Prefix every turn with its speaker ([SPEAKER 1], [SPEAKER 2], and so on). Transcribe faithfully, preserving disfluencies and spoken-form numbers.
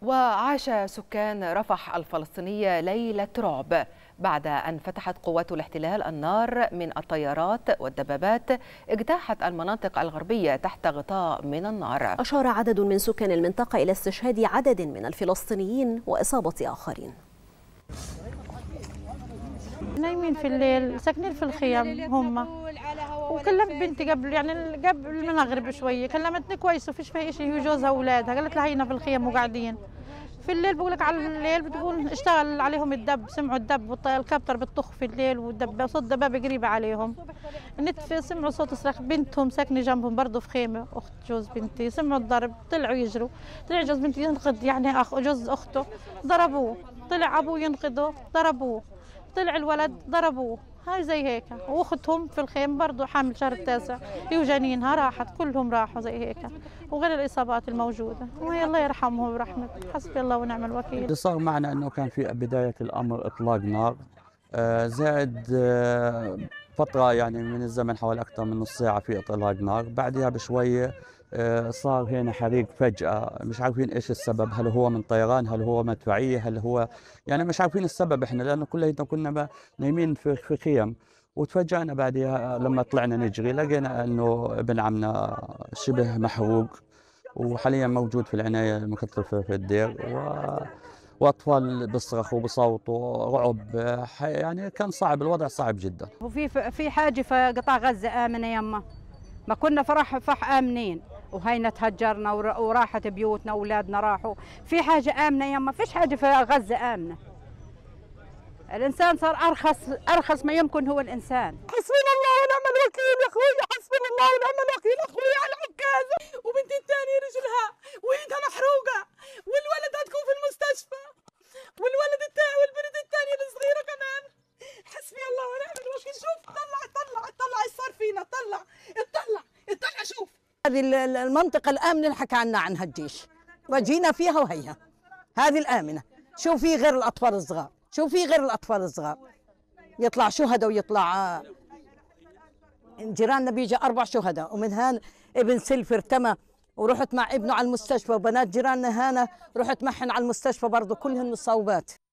[SPEAKER 1] وعاش سكان رفح الفلسطينية ليلة رعب بعد أن فتحت قوات الاحتلال النار من الطيارات والدبابات اجتاحت المناطق الغربية تحت غطاء من النار.
[SPEAKER 2] أشار عدد من سكان المنطقة إلى استشهاد عدد من الفلسطينيين وإصابة آخرين.
[SPEAKER 3] نايمين في الليل، ساكنين في الخيام هم. وكلمت بنتي قبل يعني قبل المغرب شويه، كلمتني كويس وفيش فيها شيء، هي جوزها واولادها، قالت لها هينا في الخيام وقاعدين. في الليل بقول لك على الليل بتقول اشتغل عليهم الدب، سمعوا الدب والكبتر بتطخ في الليل والدب صوت دبابه قريبه عليهم. النت سمعوا صوت صراخ، بنتهم ساكنه جنبهم برضه في خيمه، اخت جوز بنتي، سمعوا الضرب طلعوا يجروا، طلع جوز بنتي ينقذ يعني اخ جوز اخته ضربوه، طلع ابوه ينقذه ضربوه، طلع الولد ضربوه. هاي زي هيك، واختهم في الخيم برضه حامل شهر التاسع هي وجنينها راحت، كلهم راحوا زي هيك، وغير الاصابات الموجوده. وهي الله يرحمهم ورحمته، حسبي الله ونعم الوكيل.
[SPEAKER 4] اللي صار معنا انه كان في بدايه الامر اطلاق نار آه زائد آه فتره يعني من الزمن حوالي اكثر من نص ساعه في اطلاق نار، بعدها بشويه آه صار هنا حريق فجاه، مش عارفين ايش السبب، هل هو من طيران، هل هو مدفعيه، هل هو يعني مش عارفين السبب احنا، لانه كلنا كنا نايمين في في خيم. وتفاجأنا بعدها لما طلعنا نجري لقينا انه ابن عمنا شبه محروق وحاليا موجود في العنايه المكثفه في الدير، و واطفال بيصرخوا وبصوتوا رعب، يعني كان صعب، الوضع صعب جدا.
[SPEAKER 5] وفي في حاجه في قطاع غزه امنه يما، ما كنا فرح فح امنين وهينا تهجرنا وراحت بيوتنا واولادنا راحوا. في حاجه امنه يما؟ فيش حاجه في غزه امنه. الانسان صار ارخص ارخص ما يمكن هو الانسان.
[SPEAKER 6] حسبنا الله ونعم الوكيل يا اخوي، حسبنا الله ونعم الوكيل. اخوي على العكازه وبنتي الثانيه رجلها وايدها محروقه، والولد عندكم في المستشفى، والولد الثاني والبنت الثانيه الصغيره كمان. حسبي الله ونعم الوكيل. شوف طلع طلع طلع ايش صار فينا، طلع اطلع اطلع شوف. هذه المنطقه الامنه اللي حكى عنها عنها الجيش، وجينا فيها وهيها هذه الامنه. شو في غير الاطفال الصغار؟ شو في غير الأطفال الصغار؟ يطلع شهداء ويطلع جيراننا بيجي أربع شهداء، ومن هان ابن سلف ارتمى ورحت مع ابنه على المستشفى، وبنات جيراننا هانا رحت معهن على المستشفى برضه كلهن مصابات.